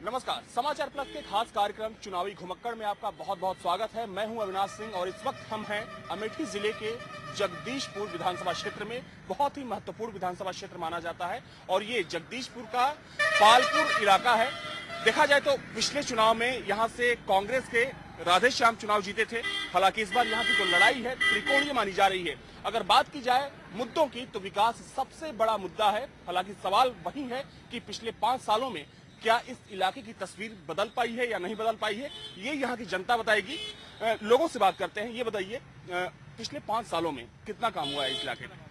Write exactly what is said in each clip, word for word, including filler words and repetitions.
नमस्कार, समाचार प्लस के खास कार्यक्रम चुनावी घुमक्कड़ में आपका बहुत बहुत स्वागत है। मैं हूं अविनाश सिंह और इस वक्त हम हैं अमेठी जिले के जगदीशपुर विधानसभा क्षेत्र में। बहुत ही महत्वपूर्ण विधानसभा क्षेत्र माना जाता है और ये जगदीशपुर का पालपुर इलाका है। देखा जाए तो पिछले चुनाव में यहाँ से कांग्रेस के राधे श्याम चुनाव जीते थे। हालांकि इस बार यहाँ की जो लड़ाई है त्रिकोणीय मानी जा रही है। अगर बात की जाए मुद्दों की तो विकास सबसे बड़ा मुद्दा है। हालांकि सवाल वही है कि पिछले पांच सालों में क्या इस इलाके की तस्वीर बदल पाई है या नहीं बदल पाई है, ये यहाँ की जनता बताएगी। लोगों से बात करते हैं। ये बताइए, पिछले पांच सालों में कितना काम हुआ है इस इलाके में?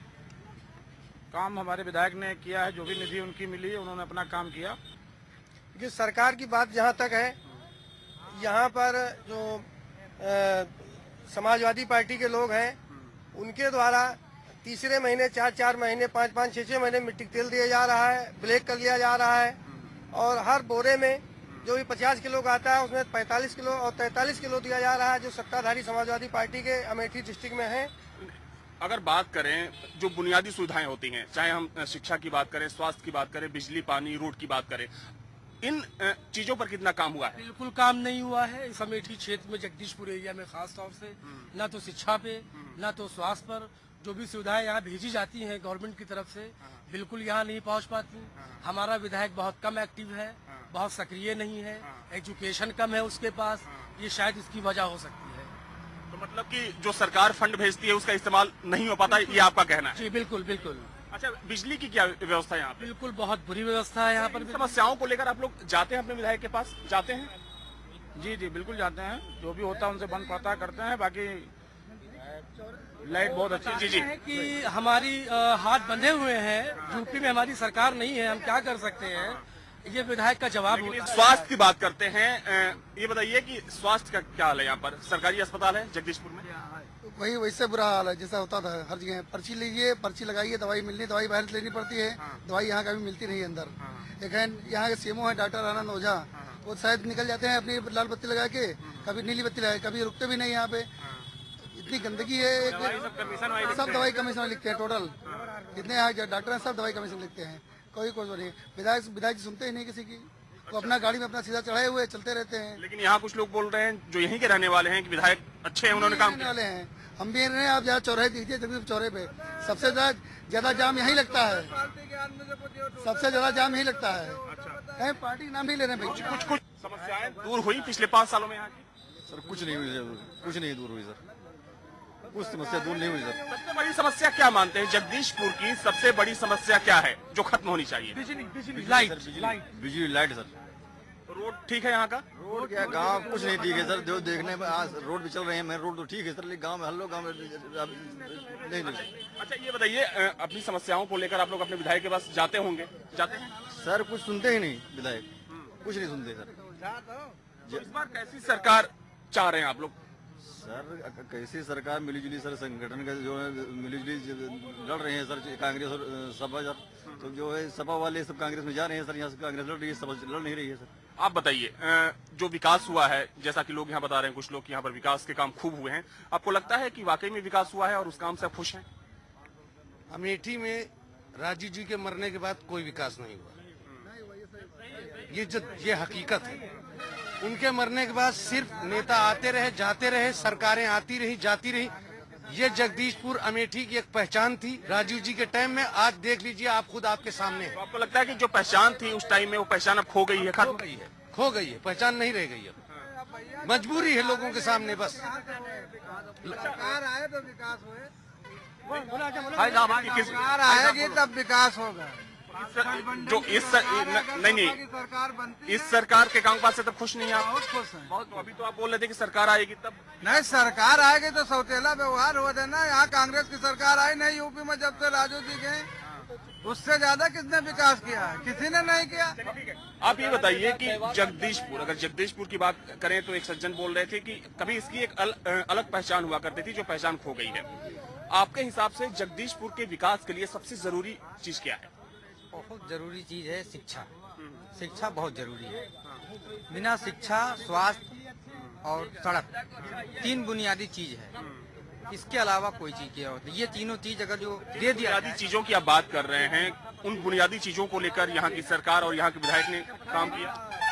काम हमारे विधायक ने किया है, जो भी निधि उनकी मिली है उन्होंने अपना काम किया। कि सरकार की बात जहाँ तक है, यहाँ पर जो आ, समाजवादी पार्टी के लोग हैं उनके द्वारा तीसरे महीने चार चार महीने पाँच पाँच छः छः महीने मिट्टी तेल दिया जा रहा है, ब्लैक कर लिया जा रहा है और हर बोरे में जो भी पचास किलो का आता है उसमें पैंतालीस किलो और तैंतालीस किलो दिया जा रहा है, जो सत्ताधारी समाजवादी पार्टी के अमेठी डिस्ट्रिक्ट में है। अगर बात करें जो बुनियादी सुविधाएं होती हैं, चाहे हम शिक्षा की बात करें, स्वास्थ्य की बात करें, बिजली पानी रोड की बात करें, इन चीजों पर कितना काम हुआ है? बिल्कुल काम नहीं हुआ है इस अमेठी क्षेत्र में, जगदीशपुर एरिया में खास तौर से। ना तो शिक्षा पे, ना तो स्वास्थ्य पर जो भी सुविधाएं यहाँ भेजी जाती हैं गवर्नमेंट की तरफ से, बिल्कुल यहाँ नहीं पहुँच पाती। हमारा विधायक बहुत कम एक्टिव है, बहुत सक्रिय नहीं है, एजुकेशन कम है उसके पास, ये शायद इसकी वजह हो सकती है। तो मतलब कि जो सरकार फंड भेजती है उसका इस्तेमाल नहीं हो पाता, ये आपका कहना है? जी बिल्कुल बिल्कुल। अच्छा, बिजली की क्या व्यवस्था है यहाँ पे? बिल्कुल बहुत बुरी व्यवस्था है यहाँ पर। समस्याओं को लेकर आप लोग जाते हैं अपने विधायक के पास? जाते हैं? जी जी बिल्कुल जाते हैं, जो भी होता है उनसे बंद पता करते हैं। बाकी लाइट बहुत अच्छी जी जी है कि हमारी आ, हाथ बंधे हुए हैं, यूपी में हमारी सरकार नहीं है, हम क्या कर सकते हैं, ये विधायक का जवाब होता है। स्वास्थ्य की बात करते हैं, ये बताइए कि स्वास्थ्य का क्या हाल है यहाँ पर? सरकारी अस्पताल है जगदीशपुर में? वही वैसे बुरा हाल है जैसा होता था हर जगह। पर्ची लीजिए, पर्ची लगाइए, दवाई मिलनी, दवाई बाहर लेनी पड़ती है। दवाई यहाँ कभी मिलती नहीं है अंदर। एक है यहाँ के सीएमओ है डॉक्टर आनंद ओझा, वो शायद निकल जाते हैं अपनी लाल बत्ती लगा के, कभी नीली बत्ती लगा, कभी रुकते भी नहीं यहाँ पे। इतनी गंदगी है, सब दवाई कमीशन लिखते हैं। टोटल जितने यहाँ डॉक्टर हैं सब दवाई कमीशन लिखते हैं, कोई कोई नहीं। विधायक विधायक सुनते ही नहीं किसी की, वो अपना गाड़ी में अपना सीधा चढ़ाए हुए चलते रहते हैं। लेकिन यहाँ कुछ लोग बोल रहे हैं जो यहीं के रहने वाले हैं कि विधायक अच्छे हैं, उन्होंने काम किया। वाले हैं, हम भी रहे हैं। आप जहाँ चौराहे देखिए, जगदीशपुर चौराहे पे सबसे ज्यादा जाम यहीं लगता है, सबसे ज्यादा जाम यहीं लगता है। कहीं पार्टी नाम भी ले रहे हैं। कुछ कुछ समस्याएं दूर हुई पिछले पाँच सालों में यहाँ की? सर कुछ नहीं हुई, कुछ नहीं दूर हुई सर, कुछ समस्या दूर नहीं हुई सर। सबसे बड़ी समस्या क्या मानते हैं जगदीशपुर की? सबसे बड़ी समस्या क्या है जो खत्म होनी चाहिए? बिजली बिजली लाइट बिजली लाइट सर। रोड ठीक है यहाँ का? रोड क्या, गांव कुछ नहीं ठीक है सर। जो देखने में आज रोड भी चल रहे हैं, मेन रोड तो ठीक है सर, लेकिन गांव में हल्लो गांव में नहीं नहीं। अच्छा ये बताइए, अपनी समस्याओं को लेकर आप लोग अपने विधायक के पास जाते होंगे? जाते हैं सर? कुछ सुनते ही नहीं विधायक, कुछ नहीं सुनते सर। इस बार कैसी सरकार चाह रहे हैं आप लोग? सर कैसी सरकार, मिलीजुली सर, संगठन का जो है मिलीजुली लड़ रहे हैं सर, कांग्रेस और सपा सर। तो जो है सपा वाले सब कांग्रेस में जा रहे हैं सर, यहाँ से कांग्रेस लड़ रही है, सपा लड़ नहीं रही है सर। आप बताइए, जो विकास हुआ है, जैसा कि लोग यहाँ बता रहे हैं, कुछ लोग यहाँ पर विकास के काम खूब हुए हैं, आपको लगता है कि वाकई में विकास हुआ है और उस काम से आप खुश हैं? अमेठी में राजीव जी के मरने के बाद कोई विकास नहीं हुआ, ये जो ये हकीकत है। उनके मरने के बाद सिर्फ नेता आते रहे जाते रहे, सरकारें आती रही जाती रही। ये जगदीशपुर अमेठी की एक पहचान थी राजीव जी के टाइम में। आज देख लीजिए आप खुद आपके सामने। तो आपको लगता है कि जो पहचान थी उस टाइम में, वो पहचान अब खो गई है? खो गई है, खो गई है, पहचान नहीं रह गई है। मजबूरी है लोगों के सामने बस। सरकार आए तो विकास हुए, सरकार आएगी तब विकास होगा। जो इस सर, न, नहीं नहीं सरकार बनती, इस सरकार के काम से तब खुश नहीं है आप? बहुत खुश हैं। बहुत। तो अभी तो आप बोल रहे थे कि सरकार आएगी तब। नहीं, सरकार आएगी तो सौतेला व्यवहार हो देना। यहाँ कांग्रेस की सरकार आई नहीं यूपी में जब से राजू जी गए, उससे ज्यादा किसने विकास किया है? किसी ने नहीं किया। आप ये बताइए कि जगदीशपुर, अगर जगदीशपुर की बात करें तो एक सज्जन बोल रहे थे कि कभी इसकी एक अल, अलग पहचान हुआ करती थी, जो पहचान खो गई है। आपके हिसाब से जगदीशपुर के विकास के लिए सबसे जरूरी चीज क्या है? बहुत जरूरी चीज है शिक्षा। शिक्षा बहुत जरूरी है। बिना शिक्षा, स्वास्थ्य और सड़क, तीन बुनियादी चीज है। इसके अलावा कोई चीज क्या होती है? ये तीनों चीज अगर जो दे दिया, बुनियादी चीजों की आप बात कर रहे हैं, उन बुनियादी चीजों को लेकर यहाँ की सरकार और यहाँ के विधायक ने काम किया?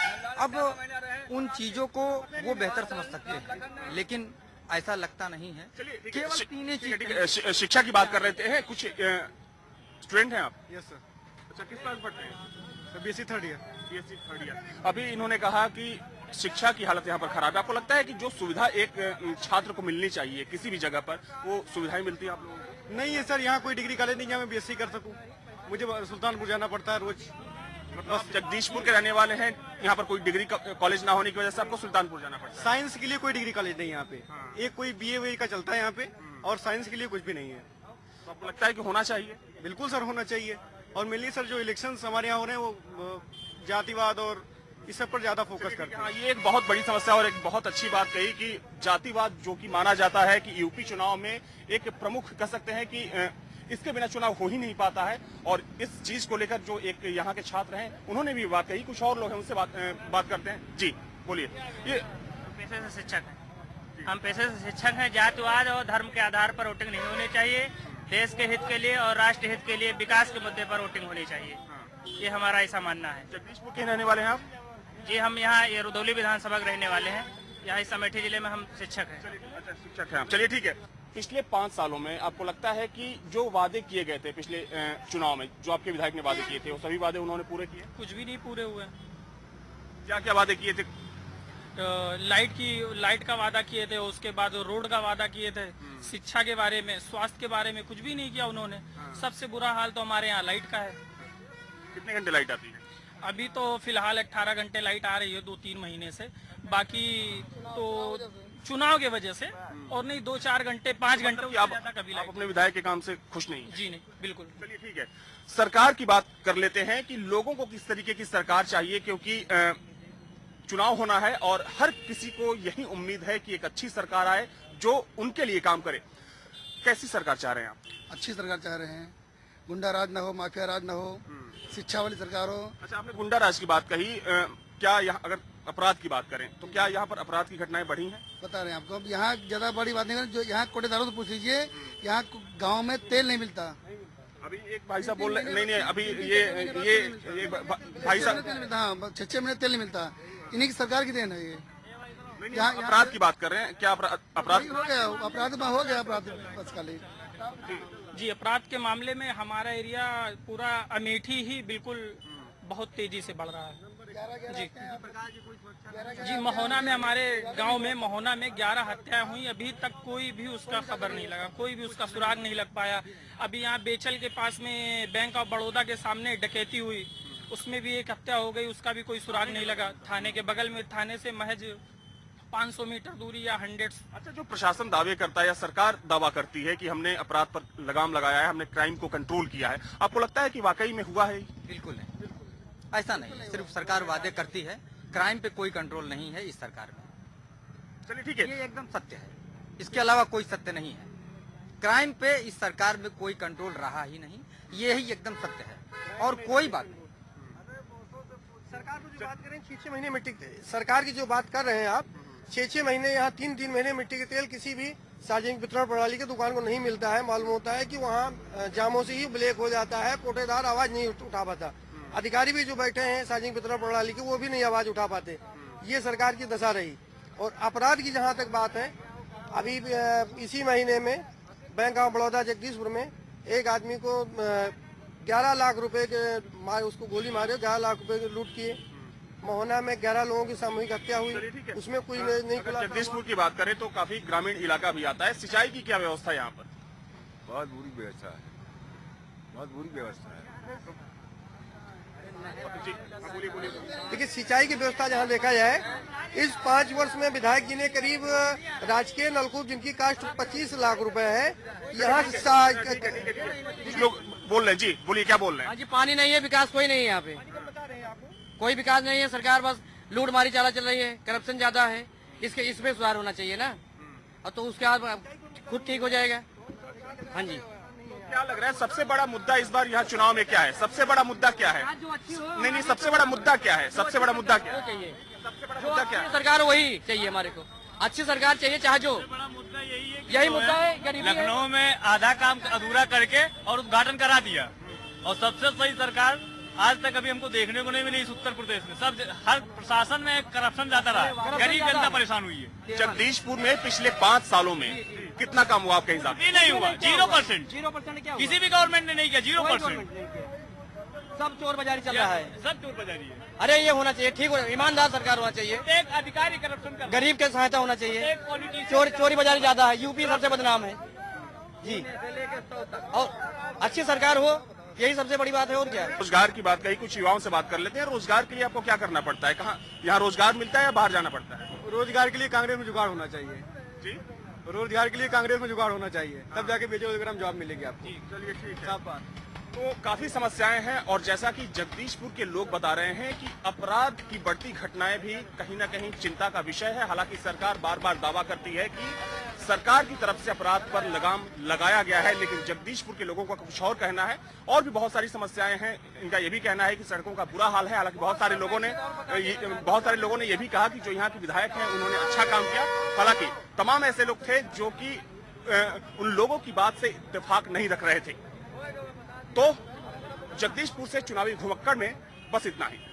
अब उन चीजों को वो बेहतर समझ सकते हैं, लेकिन ऐसा लगता नहीं है। केवल तीन ही चीज। शिक्षा की बात कर रहे थे, कुछ स्टूडेंट हैं आप? Yes sir. अच्छा, किस क्लास पढ़ते हैं? BSc third year. BSc third year. अभी इन्होंने कहा कि शिक्षा की हालत यहाँ पर खराब है। आपको लगता है कि जो सुविधा एक छात्र को मिलनी चाहिए किसी भी जगह पर, वो सुविधाएं मिलती है आप लोगों को? नहीं है सर, यहाँ कोई डिग्री कॉलेज नहीं है मैं बीएससी कर सकूँ। मुझे सुल्तानपुर जाना पड़ता है रोज। मतलब जगदीशपुर के रहने वाले हैं, यहाँ पर कोई डिग्री कॉलेज ना होने की वजह से आपको सुल्तानपुर जाना पड़ता है। साइंस के लिए कोई डिग्री कॉलेज नहीं है यहाँ पे। हाँ। एक कोई बीए वी का चलता है यहाँ पे, और साइंस के लिए कुछ भी नहीं है। तो आपको लगता है कि होना चाहिए? बिल्कुल सर, होना चाहिए। और मेनली सर जो इलेक्शन हमारे यहाँ हो रहे हैं वो जातिवाद और इस सब पर ज्यादा फोकस करते हैं। ये एक बहुत बड़ी समस्या और एक बहुत अच्छी बात कही कि जातिवाद जो कि माना जाता है कि यूपी चुनाव में एक प्रमुख कह सकते हैं कि इसके बिना चुनाव हो ही नहीं पाता है। और इस चीज को लेकर जो एक यहाँ के छात्र हैं उन्होंने भी बात कही। कुछ और लोग हैं, उनसे बात बात करते हैं। जी बोलिए। ये पेशे से शिक्षक हैं, हम पेशे से शिक्षक हैं। जातिवाद और धर्म के आधार पर वोटिंग नहीं होनी चाहिए। देश के हित के लिए और राष्ट्र हित के लिए विकास के मुद्दे पर वोटिंग होनी चाहिए। ये हमारा ऐसा मानना है। जगदीशपुर के रहने वाले हैं आप? जी, हम यहाँ ये रुदौली विधानसभा के रहने वाले हैं। यहाँ इस अमेठी जिले में हम शिक्षक हैं। अच्छा, शिक्षक हैं। चलिए ठीक है। पिछले पाँच सालों में आपको लगता है कि जो वादे किए गए थे पिछले चुनाव में, जो आपके विधायक ने वादे किए थे, वो सभी वादे उन्होंने पूरे किए? कुछ भी नहीं पूरे हुए। क्या क्या वादे किए थे? लाइट की लाइट का वादा किए थे, उसके बाद रोड का वादा किए थे, शिक्षा के बारे में, स्वास्थ्य के बारे में कुछ भी नहीं किया उन्होंने। सबसे बुरा हाल तो हमारे यहाँ लाइट का है। कितने घंटे लाइट आती है? अभी तो फिलहाल अठारह घंटे लाइट आ रही है दो तीन महीने से। बाकी तो चुनाव के वजह से, और नहीं दो चार घंटे पाँच घंटे आप, कभी आप अपने विधायक के काम से खुश नहीं? जी नहीं, बिल्कुल। चलिए ठीक है। सरकार की बात कर लेते हैं कि लोगों को किस तरीके की सरकार चाहिए, क्योंकि चुनाव होना है और हर किसी को यही उम्मीद है कि एक अच्छी सरकार आए जो उनके लिए काम करे। कैसी सरकार चाह रहे हैं आप? अच्छी सरकार चाह रहे हैं, गुंडा राज न हो, माफिया राज न हो, शिक्षा वाली सरकार हो। अच्छा, आपने गुंडा राज की बात कही। आ, क्या यहाँ अगर अपराध की बात करें तो क्या यहाँ पर अपराध की घटनाएं बढ़ी हैं? बता रहे हैं आपको। अब यहाँ ज्यादा बड़ी बात नहीं करें, जो यहाँ कोटेदारों से पूछ लीजिए, यहाँ गांव में तेल नहीं मिलता। अभी एक भाई साहब बोल रहे नहीं नहीं अभी ये ये, ये भाई साहब हाँ, छह छह महीने तेल नहीं मिलता। इन्हीं की सरकार की देन है ये। यहाँ अपराध की बात कर रहे हैं। क्या अपराध अपराध हो गया? अपराध में हो गया अपराध बस खाली। जी, अपराध के मामले में हमारा एरिया पूरा अमेठी ही बिल्कुल बहुत तेजी से बढ़ रहा है। जी जी महोना में, हमारे गांव में महोना में ग्यारह हत्याएं हुई। अभी तक कोई भी उसका खबर नहीं लगा, कोई भी उसका सुराग नहीं लग पाया। अभी यहाँ बेचल के पास में बैंक ऑफ बड़ौदा के सामने डकैती हुई, उसमें भी एक हत्या हो गई, उसका भी कोई सुराग नहीं लगा। थाने के बगल में, थाने से महज पाँच सौ मीटर दूरी या हंड्रेड। अच्छा, जो प्रशासन दावे करता है या सरकार दावा करती है कि हमने अपराध पर लगाम लगाया है, हमने क्राइम को कंट्रोल किया है, आपको लगता है कि वाकई में हुआ है? बिल्कुल नहीं, ऐसा नहीं है। सिर्फ सरकार वादे करती है, क्राइम पे कोई कंट्रोल नहीं है इस सरकार में। चलिए ठीक है, ये एकदम सत्य है, इसके अलावा कोई सत्य नहीं है। क्राइम पे इस सरकार में कोई कंट्रोल रहा ही नहीं, ये ही एकदम सत्य है और कोई बात नहीं। सरकार को जो बात करें छह छह महीने मिट्टी, सरकार की जो बात कर रहे हैं आप, छह छह महीने यहाँ तीन तीन महीने मिट्टी के तेल किसी भी सार्वजनिक वितरण प्रणाली की दुकान को नहीं मिलता है। मालूम होता है कि वहाँ जामों से ही ब्लैक हो जाता है, कोटेदार आवाज नहीं उठा पाता। अधिकारी भी जो बैठे हैं सार्वजनिक वितरण प्रणाली के, वो भी नहीं आवाज उठा पाते। ये सरकार की दशा रही। और अपराध की जहाँ तक बात है, अभी इसी महीने में बैंक ऑफ बड़ौदा जगदीशपुर में एक आदमी को ग्यारह लाख रुपए के मार, उसको गोली मारे, ग्यारह लाख रुपए के लूट किए। महोना में ग्यारह लोगों की सामूहिक हत्या हुई, उसमें कोई नहीं। जगदीशपुर की बात करें तो काफी ग्रामीण इलाका भी आता है। सिंचाई की क्या व्यवस्था है यहाँ पर? बहुत बुरी व्यवस्था है, बहुत बुरी व्यवस्था है। देखिए, सिंचाई की व्यवस्था जहाँ देखा जाए, इस पाँच वर्ष में विधायक जी ने करीब राजकीय नलकूप जिनकी कास्ट पच्चीस लाख रुपए है, यहाँ लोग बोल रहे हैं। जी बोलिए, क्या बोल रहे हैं? जी, पानी नहीं है, विकास कोई नहीं है यहाँ पे, कोई विकास नहीं है। सरकार बस लूट मारी चाला चल रही है, करप्शन ज्यादा है, इसके इसमें सुधार होना चाहिए ना, और तो उसके बाद खुद ठीक हो जाएगा। हाँ जी, क्या लग रहा है सबसे बड़ा मुद्दा इस बार यहाँ चुनाव में क्या है? सबसे बड़ा मुद्दा क्या है? नहीं नहीं सबसे बड़ा मुद्दा क्या है? सबसे बड़ा मुद्दा क्या चाहिए? सबसे बड़ा मुद्दा क्या है? सरकार वही चाहिए, हमारे को अच्छी सरकार चाहिए। चाहे जो बड़ा मुद्दा यही है, यही मुद्दा है। गरीबी लखनऊ में आधा काम अधूरा करके और उद्घाटन करा दिया, और सबसे सही सरकार आज तक अभी हमको देखने को नहीं मिली इस उत्तर प्रदेश में। सब हर प्रशासन में करप्शन ज्यादा रहा, गरीब जनता परेशान हुई है। जगदीशपुर में पिछले पाँच सालों में कितना काम हुआ आपके हिसाब से? नहीं हुआ, जीरो परसेंट। जीरो परसेंट क्या किसी भी गवर्नमेंट ने नहीं किया, जीरो परसेंट। सब चोर बाजारी चल रहा है, सब चोर बाजारी है। अरे ये होना चाहिए, ठीक हो, ईमानदार सरकार होना चाहिए, एक अधिकारी करप्शन कर, गरीब के सहायता होना चाहिए। चोर चोरी बाजारी ज्यादा है, यूपी सबसे बदनाम है जी। और अच्छी सरकार हो, यही सबसे बड़ी बात है। और क्या रोजगार की बात कही, कुछ युवाओं से बात कर लेते हैं। रोजगार के लिए आपको क्या करना पड़ता है? कहाँ यहाँ रोजगार मिलता है या बाहर जाना पड़ता है? रोजगार के लिए कांग्रेस में जुगाड़ होना चाहिए जी। रोजगार के लिए कांग्रेस में जुगाड़ होना चाहिए, तब जाके बेरोजगार जॉब मिलेगी आपको। चलिए ठीक है, साफ बात। तो काफी समस्याएं हैं और जैसा कि जगदीशपुर के लोग बता रहे हैं कि अपराध की बढ़ती घटनाएं भी कहीं ना कहीं चिंता का विषय है। हालांकि सरकार बार बार दावा करती है कि सरकार की तरफ से अपराध पर लगाम लगाया गया है, लेकिन जगदीशपुर के लोगों का कुछ और कहना है। और भी बहुत सारी समस्याएं हैं। इनका ये भी कहना है कि सड़कों का बुरा हाल है। हालांकि बहुत सारे लोगों ने बहुत सारे लोगों ने ये भी कहा कि जो यहाँ के विधायक हैं उन्होंने अच्छा काम किया। हालांकि तमाम ऐसे लोग थे जो कि उन लोगों की बात से इत्तेफाक नहीं रख रहे थे। तो जगदीशपुर से चुनावी घुमक्कड़ में बस इतना ही।